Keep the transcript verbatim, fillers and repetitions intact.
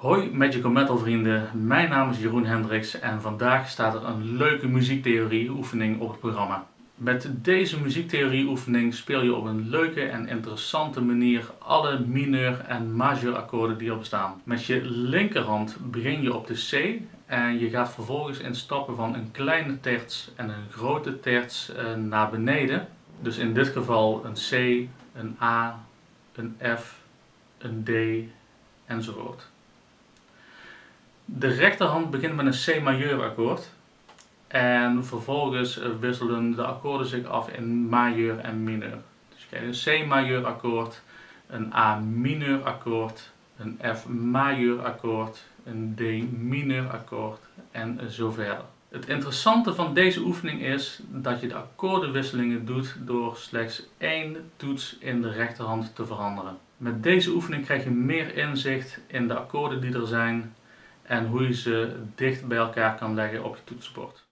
Hoi Magical Metal vrienden, mijn naam is Jeroen Hendricks en vandaag staat er een leuke muziektheorie oefening op het programma. Met deze muziektheorie oefening speel je op een leuke en interessante manier alle mineur en majeur akkoorden die er bestaan. Met je linkerhand begin je op de C en je gaat vervolgens in stappen van een kleine terts en een grote terts naar beneden. Dus in dit geval een C, een A, een F, een D enzovoort. De rechterhand begint met een C majeur akkoord en vervolgens wisselen de akkoorden zich af in majeur en mineur. Dus je krijgt een C majeur akkoord, een A mineur akkoord, een F majeur akkoord, een D mineur akkoord en zo verder. Het interessante van deze oefening is dat je de akkoordenwisselingen doet door slechts één toets in de rechterhand te veranderen. Met deze oefening krijg je meer inzicht in de akkoorden die er zijn en hoe je ze dicht bij elkaar kan leggen op je toetsenbord.